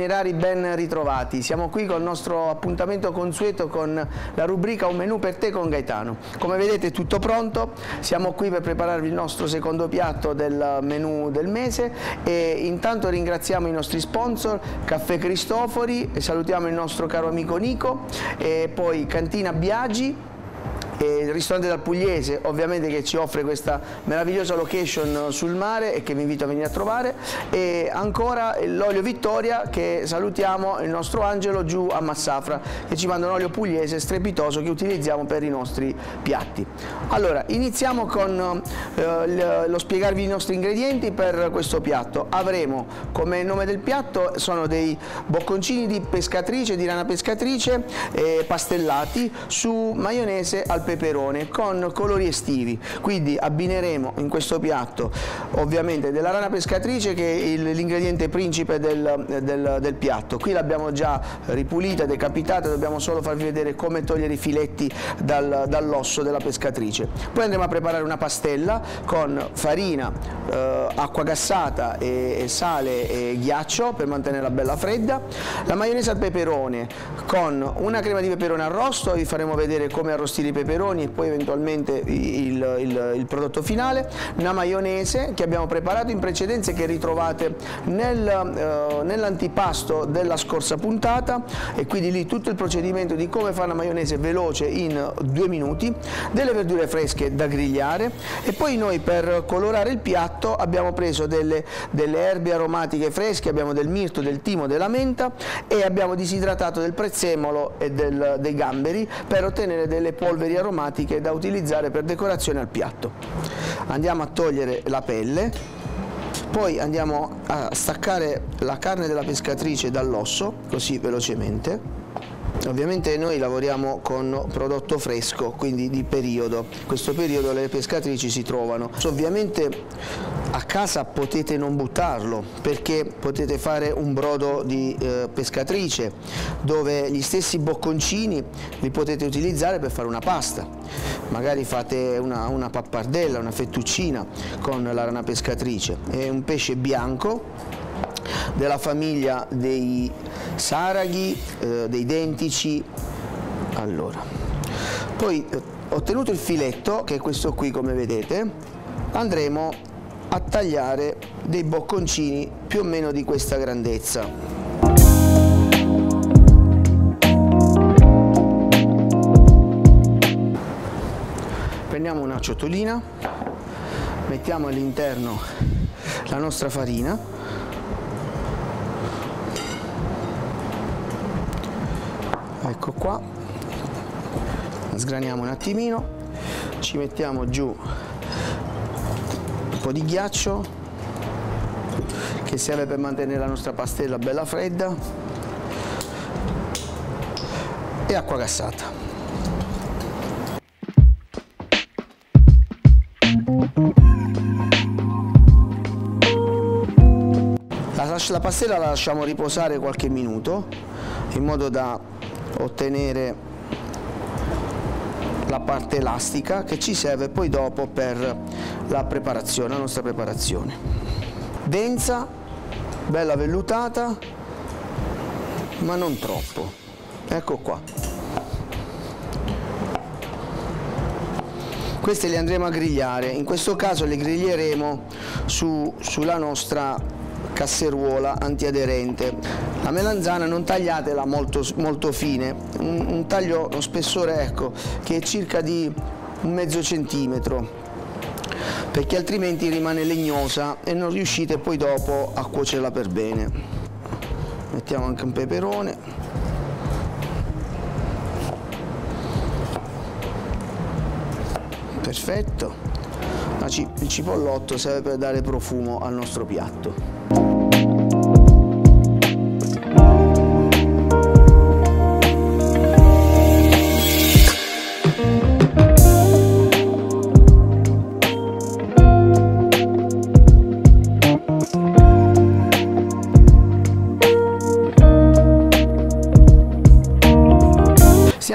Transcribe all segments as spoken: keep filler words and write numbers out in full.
rari ben ritrovati. Siamo qui col nostro appuntamento consueto con la rubrica Un menù per te con Gaetano. Come vedete è tutto pronto, siamo qui per prepararvi il nostro secondo piatto del menù del mese e intanto ringraziamo i nostri sponsor, Caffè Cristofori, e salutiamo il nostro caro amico Nico, e poi Cantina Biagi, e il ristorante dal Pugliese, ovviamente, che ci offre questa meravigliosa location sul mare e che vi invito a venire a trovare, e ancora l'olio Vittoria, che salutiamo il nostro Angelo giù a Massafra, che ci manda un olio pugliese strepitoso che utilizziamo per i nostri piatti. Allora, iniziamo con eh, lo spiegarvi i nostri ingredienti per questo piatto. Avremo, come nome del piatto, sono dei bocconcini di pescatrice, di rana pescatrice, eh, pastellati su maionese al peperone con colori estivi, quindi abbineremo in questo piatto ovviamente della rana pescatrice, che è l'ingrediente principe del, del, del piatto. Qui l'abbiamo già ripulita, decapitata, dobbiamo solo farvi vedere come togliere i filetti dal, dall'osso della pescatrice. Poi andremo a preparare una pastella con farina, eh, acqua gassata e, e sale e ghiaccio per mantenerla bella fredda, la maionese al peperone con una crema di peperone arrosto, vi faremo vedere come arrostire i peperoni e poi eventualmente il, il, il prodotto finale, una maionese che abbiamo preparato in precedenza e che ritrovate nel, eh, nell'antipasto della scorsa puntata, e quindi lì tutto il procedimento di come fare una maionese veloce in due minuti, delle verdure fresche da grigliare, e poi noi per colorare il piatto abbiamo preso delle, delle erbe aromatiche fresche, abbiamo del mirto, del timo, della menta, e abbiamo disidratato del prezzemolo e del, dei gamberi per ottenere delle polveri aromatiche da utilizzare per decorazione al piatto. Andiamo a togliere la pelle, poi andiamo a staccare la carne della pescatrice dall'osso, così velocemente. Ovviamente noi lavoriamo con prodotto fresco, quindi di periodo. In questo periodo le pescatrici si trovano. Ovviamente a casa potete non buttarlo, perché potete fare un brodo di eh, pescatrice, dove gli stessi bocconcini li potete utilizzare per fare una pasta. Magari fate una, una pappardella, una fettuccina con la rana pescatrice. È un pesce bianco della famiglia dei saraghi, eh, dei dentici. Allora, poi eh, ottenuto il filetto, che è questo qui come vedete, andremo a tagliare dei bocconcini più o meno di questa grandezza. Prendiamo una ciotolina, mettiamo all'interno la nostra farina, ecco qua, sgraniamo un attimino, ci mettiamo giù un po' di ghiaccio che serve per mantenere la nostra pastella bella fredda, e acqua gassata. La, la pastella la lasciamo riposare qualche minuto in modo da ottenere la parte elastica che ci serve poi dopo per la preparazione, la nostra preparazione. Densa, bella vellutata, ma non troppo. Ecco qua. Queste le andremo a grigliare, in questo caso le griglieremo su, sulla nostra casseruola antiaderente. La melanzana non tagliatela molto, molto fine, un, un taglio, uno spessore, ecco, che è circa di un mezzo centimetro, perché altrimenti rimane legnosa e non riuscite poi dopo a cuocerla per bene. Mettiamo anche un peperone. Perfetto. Il cipollotto serve per dare profumo al nostro piatto.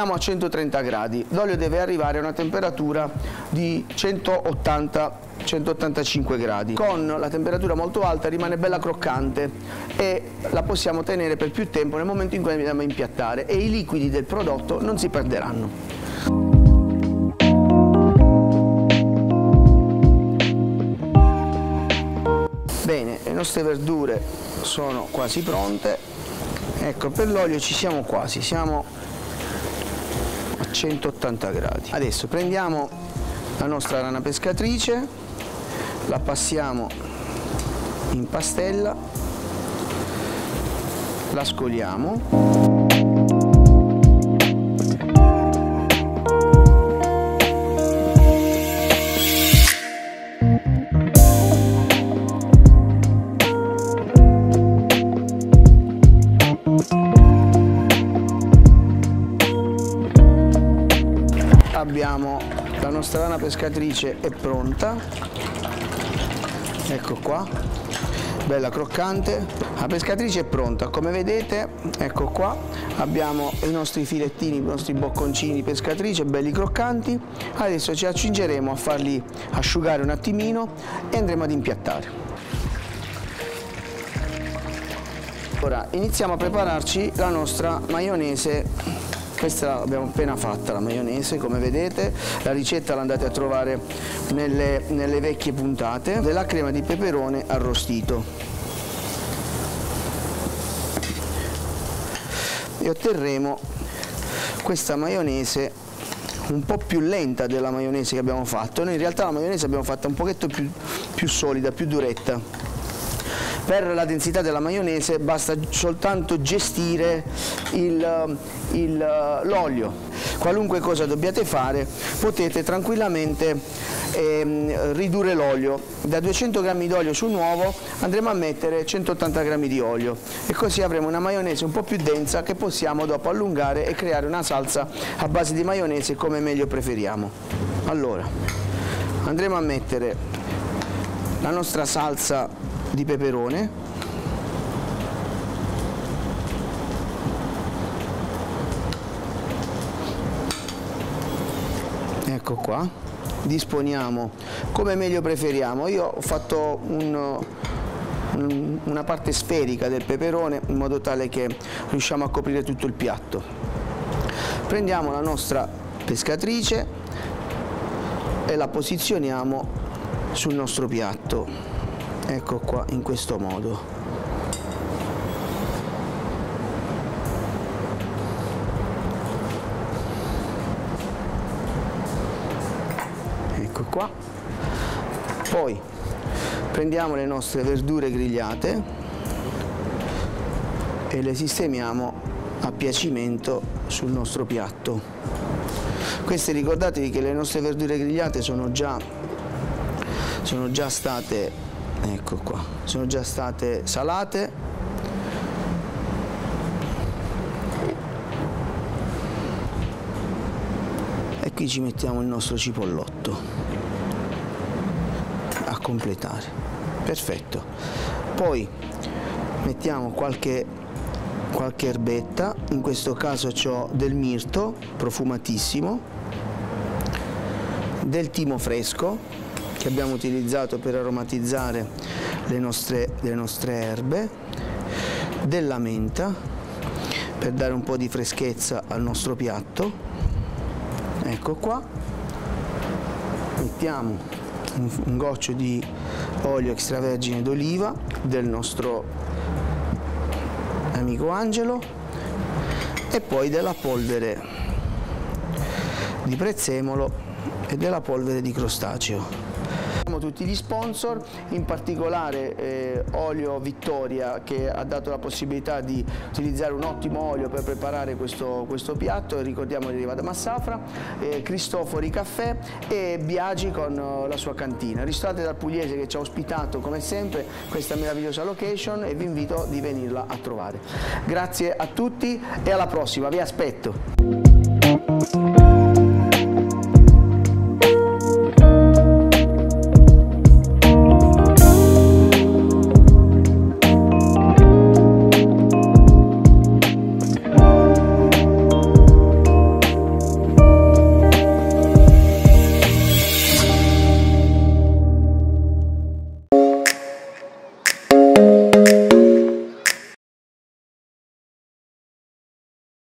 Siamo a centotrenta gradi, l'olio deve arrivare a una temperatura di centottanta centottantacinque gradi. Con la temperatura molto alta rimane bella croccante e la possiamo tenere per più tempo nel momento in cui andiamo a impiattare e i liquidi del prodotto non si perderanno. Bene, le nostre verdure sono quasi pronte. Ecco, per l'olio ci siamo quasi, siamo a centottanta gradi. Adesso prendiamo la nostra rana pescatrice, la passiamo in pastella, la scoliamo. Abbiamo la nostra rana pescatrice è pronta, ecco qua, bella croccante. La pescatrice è pronta, come vedete, ecco qua, abbiamo i nostri filettini, i nostri bocconcini di pescatrice belli croccanti. Adesso ci accingeremo a farli asciugare un attimino e andremo ad impiattare. Ora iniziamo a prepararci la nostra maionese. Questa l'abbiamo appena fatta, la maionese, come vedete, la ricetta la andate a trovare nelle, nelle vecchie puntate, della crema di peperone arrostito. E otterremo questa maionese un po' più lenta della maionese che abbiamo fatto. Noi in realtà la maionese l'abbiamo fatta un pochetto più, più solida, più duretta. Per la densità della maionese basta soltanto gestire l'olio. Qualunque cosa dobbiate fare, potete tranquillamente eh, ridurre l'olio. Da duecento grammi di olio su un uovo andremo a mettere centottanta grammi di olio e così avremo una maionese un po' più densa che possiamo dopo allungare e creare una salsa a base di maionese come meglio preferiamo. Allora, andremo a mettere la nostra salsa di peperone, ecco qua, disponiamo come meglio preferiamo. Io ho fatto un, un, una parte sferica del peperone in modo tale che riusciamo a coprire tutto il piatto. Prendiamo la nostra pescatrice e la posizioniamo sul nostro piatto. Ecco qua, in questo modo. Ecco qua. Poi prendiamo le nostre verdure grigliate e le sistemiamo a piacimento sul nostro piatto. Queste, ricordatevi che le nostre verdure grigliate sono già, sono già state Ecco qua, sono già state salate. E qui ci mettiamo il nostro cipollotto a completare. Perfetto. Poi mettiamo qualche, qualche erbetta, in questo caso ho del mirto profumatissimo, del timo fresco che abbiamo utilizzato per aromatizzare le nostre, le nostre erbe, della menta per dare un po' di freschezza al nostro piatto. Ecco qua, mettiamo un, un goccio di olio extravergine d'oliva del nostro amico Angelo e poi della polvere di prezzemolo e della polvere di crostaceo. Tutti gli sponsor, in particolare eh, Olio Vittoria, che ha dato la possibilità di utilizzare un ottimo olio per preparare questo, questo piatto, e ricordiamo che arriva da Massafra, eh, Cristofori Caffè e Biagi con uh, la sua cantina. Ristorante dal Pugliese che ci ha ospitato come sempre questa meravigliosa location e vi invito di venirla a trovare. Grazie a tutti e alla prossima, vi aspetto!